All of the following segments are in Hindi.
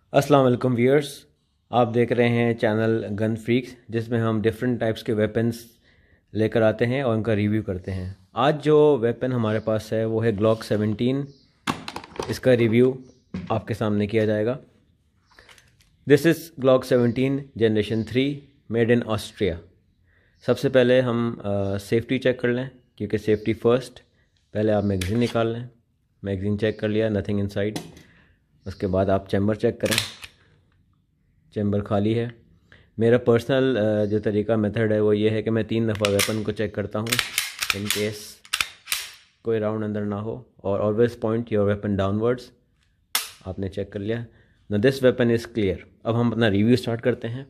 अस्सलाम वालेकुम व्यूअर्स, आप देख रहे हैं चैनल गन फ्रीक्स, जिसमें हम डिफरेंट टाइप्स के वेपन्स लेकर आते हैं और उनका रिव्यू करते हैं। आज जो वेपन हमारे पास है वो है ग्लॉक 17। इसका रिव्यू आपके सामने किया जाएगा। This is Glock 17 generation 3 made in Austria. सबसे पहले हम सेफ्टी चेक कर लें, क्योंकि सेफ्टी फ़र्स्ट। पहले आप मैगज़ीन निकाल लें। मैगज़ीन चेक कर लिया, नथिंग इनसाइड। उसके बाद आप चैम्बर चेक करें, चैम्बर खाली है। मेरा पर्सनल जो तरीका मेथड है वो ये है कि मैं 3 दफ़ा वेपन को चेक करता हूँ इन केस कोई राउंड अंदर ना हो, और always point your weapon downwards. आपने चेक कर लिया। ना दिस वेपन इज़ क्लियर। अब हम अपना रिव्यू स्टार्ट करते हैं।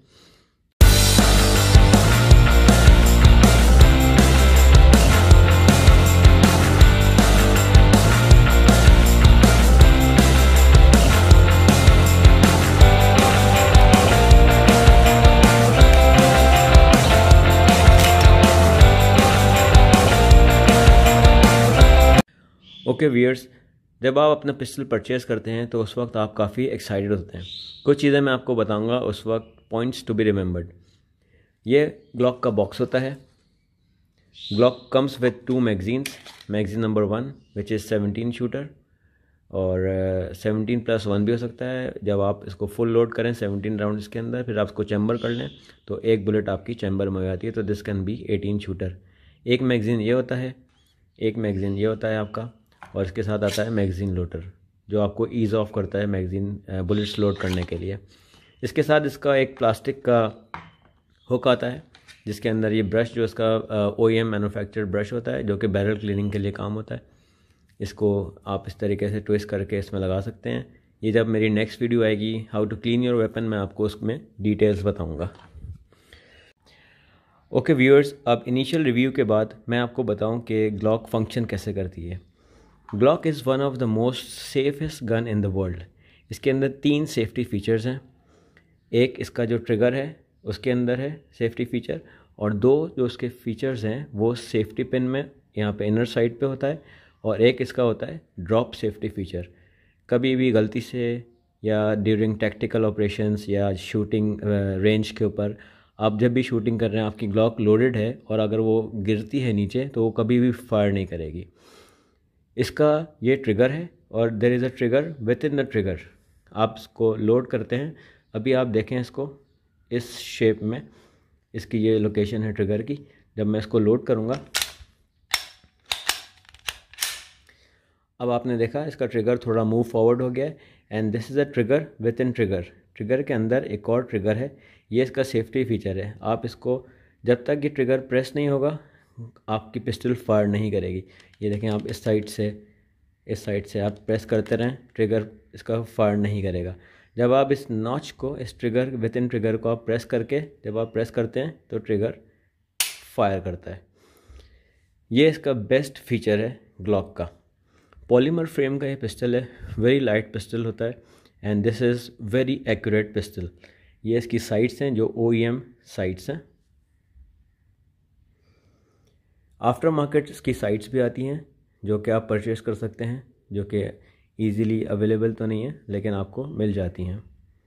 ओके व्यूअर्स, जब आप अपना पिस्टल परचेज़ करते हैं तो उस वक्त आप काफ़ी एक्साइटेड होते हैं। कुछ चीज़ें मैं आपको बताऊंगा उस वक्त, पॉइंट्स टू बी रिमेंबर्ड। ये ग्लॉक का बॉक्स होता है। Glock comes with 2 magazines. Magazine number 1 which is 17 shooter, और 17+1 भी हो सकता है। जब आप इसको फुल लोड करें 17 राउंड्स के अंदर, फिर आप इसको चैम्बर कर लें तो एक बुलेट आपकी चैम्बर में हो जाती है। तो दिस कैन बी 18 शूटर। एक मैगज़ीन ये होता है, एक मैगज़ीन ये होता है आपका, और इसके साथ आता है मैगज़ीन लोडर, जो आपको ईज़ ऑफ करता है मैगज़ीन बुलेट्स लोड करने के लिए। इसके साथ इसका एक प्लास्टिक का हुक आता है, जिसके अंदर ये ब्रश, जो इसका OEM मैन्युफैक्चर्ड ब्रश होता है, जो कि बैरल क्लीनिंग के लिए काम होता है। इसको आप इस तरीके से ट्विस्ट करके इसमें लगा सकते हैं। ये जब मेरी नेक्स्ट वीडियो आएगी how to clean your weapon, मैं आपको उसमें डिटेल्स बताऊँगा। ओके व्यूअर्स, अब इनिशियल रिव्यू के बाद मैं आपको बताऊं कि ग्लॉक फंक्शन कैसे करती है। Glock is one of the most safest gun in the world. इसके अंदर 3 सेफ्टी फीचर्स हैं। एक इसका जो ट्रिगर है उसके अंदर है सेफ्टी फीचर, और 2 जो उसके फीचर्स हैं वो सेफ्टी पिन में यहाँ पे इनर साइड पे होता है, और एक इसका होता है ड्रॉप सेफ्टी फीचर। कभी भी गलती से या ड्यूरिंग टैक्टिकल ऑपरेशंस या शूटिंग रेंज के ऊपर, आप जब भी शूटिंग कर रहे हैं, आपकी ग्लॉक लोडेड है और अगर वो गिरती है नीचे तो वो कभी भी फायर नहीं करेगी। इसका ये ट्रिगर है, और there is a trigger within the trigger. आप इसको लोड करते हैं, अभी आप देखें इसको इस शेप में, इसकी ये लोकेशन है ट्रिगर की। जब मैं इसको लोड करूँगा, अब आपने देखा इसका ट्रिगर थोड़ा मूव फॉरवर्ड हो गया है, and this is a trigger within trigger. Trigger के अंदर एक और ट्रिगर है, ये इसका सेफ्टी फीचर है। आप इसको जब तक ये ट्रिगर प्रेस नहीं होगा, आपकी पिस्टल फायर नहीं करेगी। ये देखें, आप इस साइड से आप प्रेस करते रहें, ट्रिगर इसका फायर नहीं करेगा। जब आप इस नॉच को, इस ट्रिगर विद इन ट्रिगर को आप प्रेस करके, जब आप प्रेस करते हैं तो ट्रिगर फायर करता है। ये इसका बेस्ट फीचर है ग्लॉक का। पॉलीमर फ्रेम का ये पिस्टल है, वेरी लाइट पिस्टल होता है, and this is very accurate pistol. ये इसकी साइट्स हैं जो OEM साइट्स हैं। आफ्टर मार्केट इसकी साइट्स भी आती हैं जो कि आप परचेज़ कर सकते हैं, जो कि ईज़िली अवेलेबल तो नहीं है लेकिन आपको मिल जाती हैं।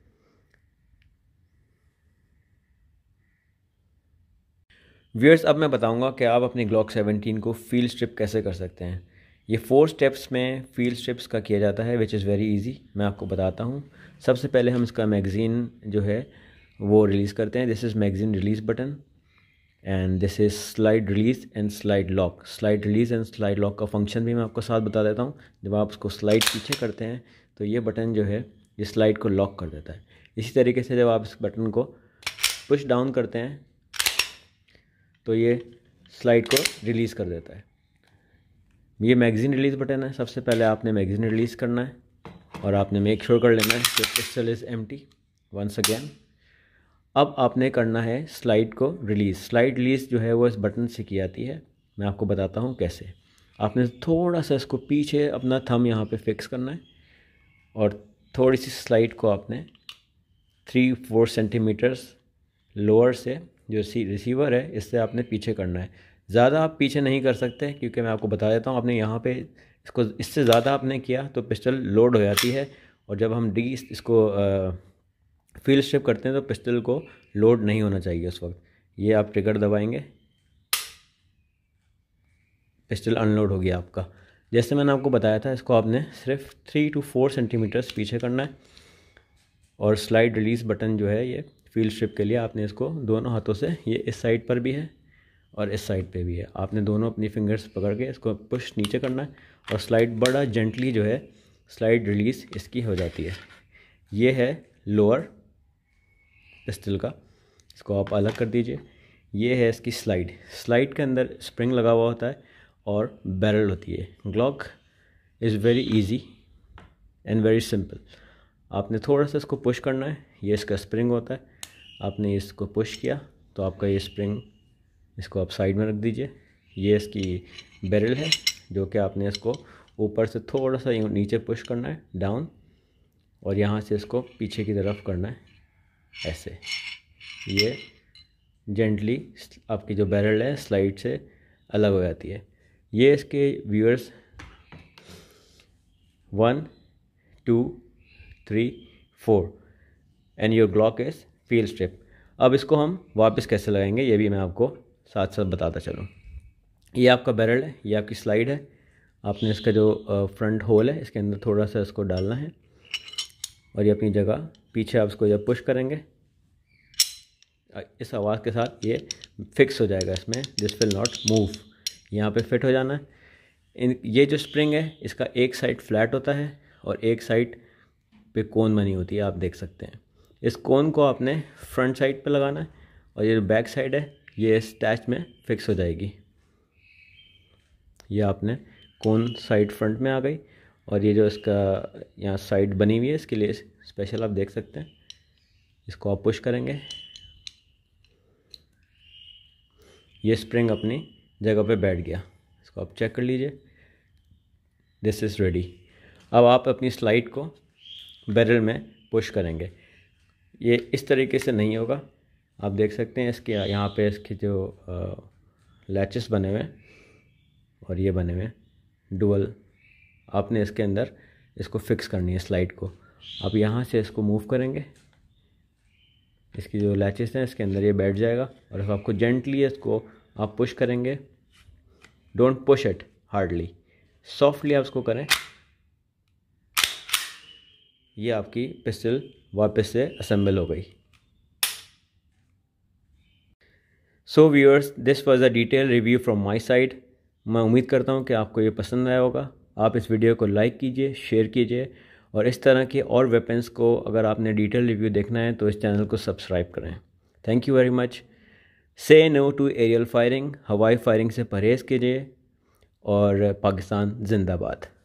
व्यूअर्स, अब मैं बताऊंगा कि आप अपनी ग्लॉक 17 को फील्ड स्ट्रिप कैसे कर सकते हैं। ये 4 स्टेप्स में फील्ड स्ट्रिप्स का किया जाता है, विच इज़ वेरी इजी। मैं आपको बताता हूँ। सबसे पहले हम इसका मैगज़ीन जो है वो रिलीज़ करते हैं। This is magazine release button, and this is slide release and slide lock. Slide release and slide lock का फंक्शन भी मैं आपको साथ बता देता हूँ। जब आप उसको स्लाइड पीछे करते हैं तो ये बटन जो है ये स्लाइड को लॉक कर देता है। इसी तरीके से जब आप इस बटन को पुश डाउन करते हैं तो ये स्लाइड को रिलीज़ कर देता है। ये मैगज़ीन रिलीज़ बटन है। सबसे पहले आपने मैगज़ीन रिलीज़ करना है, और आपने मेक श्योर कर लेना है कि pistol is empty once again. अब आपने करना है स्लाइड को रिलीज़। स्लाइड रिलीज़ जो है वो इस बटन से की जाती है। मैं आपको बताता हूँ कैसे। आपने थोड़ा सा इसको पीछे अपना थंब यहाँ पे फिक्स करना है, और थोड़ी सी स्लाइड को आपने 3-4 सेंटीमीटर्स लोअर से, जो रिसीवर है इससे आपने पीछे करना है। ज़्यादा आप पीछे नहीं कर सकते, क्योंकि मैं आपको बता देता हूँ, आपने यहाँ पे इसको इससे ज़्यादा आपने किया तो पिस्टल लोड हो जाती है और जब हम इसको फील्ड स्ट्रिप करते हैं तो पिस्टल को लोड नहीं होना चाहिए उस वक्त। ये आप ट्रिगर दबाएंगे, पिस्टल अनलोड हो गया आपका। जैसे मैंने आपको बताया था, इसको आपने सिर्फ 3 to 4 सेंटीमीटर्स पीछे करना है। और स्लाइड रिलीज़ बटन जो है ये फील्ड स्ट्रिप के लिए आपने इसको दोनों हाथों से, ये इस साइड पर भी है और इस साइड पे भी है, आपने दोनों अपनी फिंगर्स पकड़ के इसको पुश नीचे करना है और स्लाइड बड़ा जेंटली जो है स्लाइड रिलीज़ इसकी हो जाती है। ये है लोअर पिस्टल का, इसको आप अलग कर दीजिए। ये है इसकी स्लाइड, स्लाइड के अंदर स्प्रिंग लगा हुआ होता है और बैरल होती है। Glock is very easy and very simple. आपने थोड़ा सा इसको पुश करना है, ये इसका स्प्रिंग होता है, आपने इसको पुश किया तो आपका ये स्प्रिंग, इसको आप साइड में रख दीजिए। ये इसकी बैरल है जो कि आपने इसको ऊपर से थोड़ा सा नीचे पुश करना है डाउन, और यहाँ से इसको पीछे की तरफ करना है ऐसे। ये जेंटली आपकी जो बैरल है स्लाइड से अलग हो जाती है। ये इसके viewers 1 2 3 4 and your Glock is field strip. अब इसको हम वापस कैसे लगाएंगे ये भी मैं आपको साथ साथ बताता चलूँ। ये आपका बैरल है, ये आपकी स्लाइड है, आपने इसका जो फ्रंट होल है इसके अंदर थोड़ा सा इसको डालना है और ये अपनी जगह पीछे आप इसको जब पुश करेंगे इस आवाज़ के साथ ये फिक्स हो जाएगा इसमें, दिस विल नॉट मूव, यहाँ पे फिट हो जाना है। ये जो स्प्रिंग है इसका एक साइड फ्लैट होता है और एक साइड पे कोन बनी होती है, आप देख सकते हैं। इस कोन को आपने फ्रंट साइड पे लगाना है और ये जो बैक साइड है ये इस टैच में फिक्स हो जाएगी। ये आपने कोन साइड फ्रंट में आ गई और ये जो इसका यहाँ साइड बनी हुई है इसके लिए स्पेशल आप देख सकते हैं। इसको आप पुश करेंगे, ये स्प्रिंग अपनी जगह पे बैठ गया। इसको आप चेक कर लीजिए, दिस इज़ रेडी। अब आप अपनी स्लाइड को बैरल में पुश करेंगे, ये इस तरीके से नहीं होगा, आप देख सकते हैं इसके यहाँ पे इसके जो लैचेस बने हुए हैं और ये बने हुए हैं डुअल, आपने इसके अंदर इसको फिक्स करनी है स्लाइड को। आप यहाँ से इसको मूव करेंगे, इसकी जो लैचेस हैं इसके अंदर ये बैठ जाएगा और अब आपको जेंटली इसको आप पुश करेंगे, don't push it hardly, softly आप इसको करें। ये आपकी पिस्टल वापस से असेंबल हो गई। So viewers, this was a detail review from my side. मैं उम्मीद करता हूँ कि आपको ये पसंद आया होगा। आप इस वीडियो को लाइक कीजिए, शेयर कीजिए और इस तरह के और वेपन्स को अगर आपने डिटेल रिव्यू देखना है तो इस चैनल को सब्सक्राइब करें। Thank you very much. Say no to aerial firing, हवाई फायरिंग से परहेज़ कीजिए और पाकिस्तान जिंदाबाद।